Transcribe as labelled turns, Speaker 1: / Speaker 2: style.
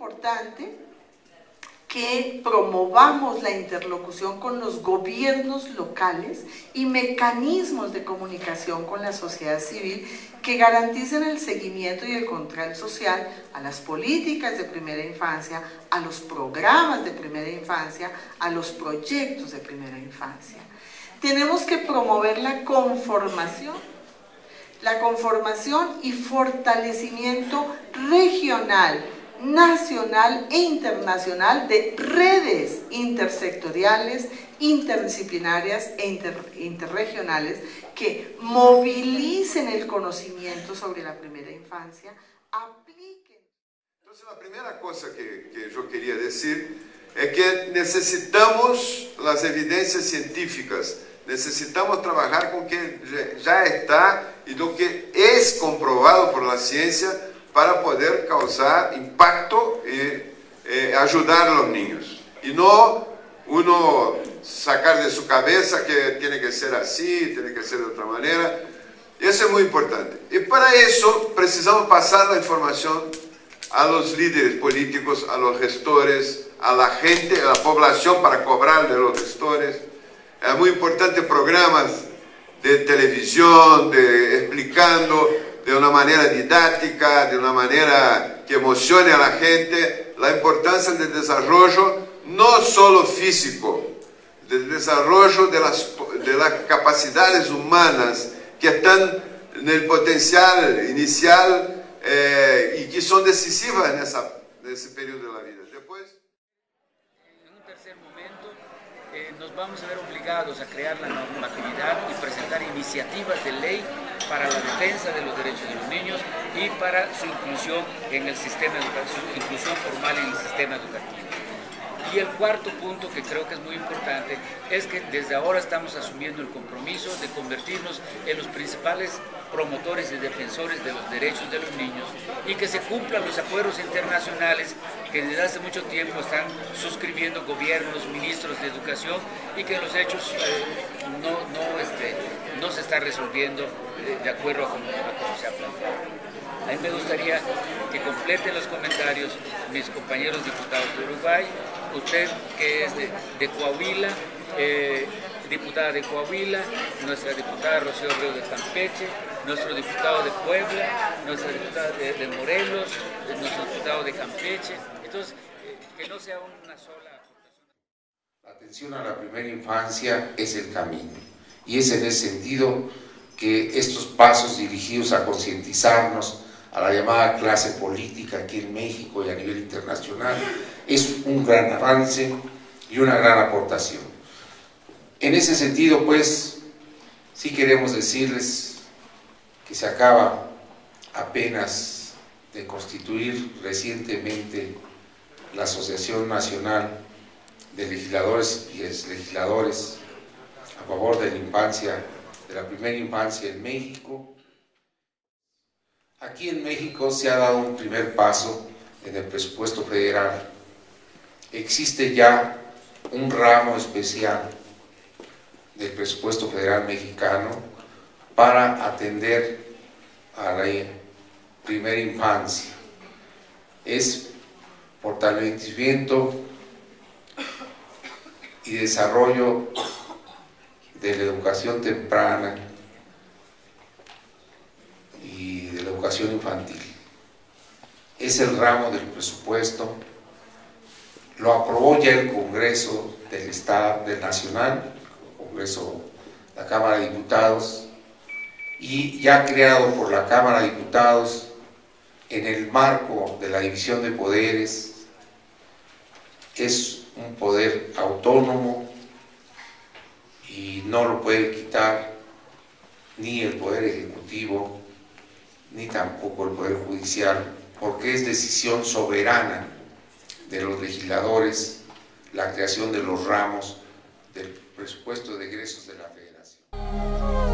Speaker 1: importante que promovamos la interlocución con los gobiernos locales y mecanismos de comunicación con la sociedad civil que garanticen el seguimiento y el control social a las políticas de primera infancia, a los programas de primera infancia, a los proyectos de primera infancia. Tenemos que promover la conformación y fortalecimiento regional, nacional e internacional de redes intersectoriales, interdisciplinarias e interregionales que movilicen el conocimiento sobre la primera infancia, apliquen.
Speaker 2: Entonces, la primera cosa que yo quería decir es que necesitamos las evidencias científicas, necesitamos trabajar con que ya está y lo que es comprobado por la ciencia para poder causar impacto y ayudar a los niños. Y no uno sacar de su cabeza que tiene que ser así, tiene que ser de otra manera. Eso es muy importante. Y para eso precisamos pasar la información a los líderes políticos, a los gestores, a la gente, a la población para cobrar de los gestores. Es muy importante programas de televisión, explicando de una manera didáctica, de una manera que emocione a la gente, la importancia del desarrollo, no solo físico, del desarrollo de las capacidades humanas que están en el potencial inicial y que son decisivas en ese periodo de la vida. Después,
Speaker 3: en un tercer momento, nos vamos a ver obligados a crear la normatividad y presentar iniciativas de ley para la defensa de los derechos de los niños y para su inclusión en el sistema educativo, su inclusión formal en el sistema educativo. Y el cuarto punto, que creo que es muy importante, es que desde ahora estamos asumiendo el compromiso de convertirnos en los principales promotores y defensores de los derechos de los niños y que se cumplan los acuerdos internacionales que desde hace mucho tiempo están suscribiendo gobiernos, ministros de educación y que los hechos no se está resolviendo de acuerdo a como se ha planteado. A mí me gustaría que completen los comentarios mis compañeros diputados de Uruguay, usted que es de Coahuila, diputada de Coahuila, nuestra diputada Rocío Río de Campeche, nuestro diputado de Puebla, nuestra diputada de Morelos, nuestro diputado de Campeche. Entonces, que no sea una sola...
Speaker 4: La atención a la primera infancia es el camino, y es en ese sentido que estos pasos dirigidos a concientizarnos a la llamada clase política aquí en México y a nivel internacional es un gran avance y una gran aportación. En ese sentido, pues, sí queremos decirles que se acaba apenas de constituir recientemente la Asociación Nacional de Legisladores y Exlegisladores a favor de la infancia, de la primera infancia en México. Aquí en México se ha dado un primer paso en el presupuesto federal. Existe ya un ramo especial del presupuesto federal mexicano para atender a la primera infancia. Es fortalecimiento y desarrollo de la educación temprana y de la educación infantil. Es el ramo del presupuesto, lo aprobó ya el Congreso del Estado, del Nacional, el Congreso, la Cámara de Diputados, y ya creado por la Cámara de Diputados en el marco de la división de poderes. Es un poder autónomo y no lo puede quitar ni el Poder Ejecutivo ni tampoco el Poder Judicial, porque es decisión soberana de los legisladores la creación de los ramos del presupuesto de egresos de la Federación.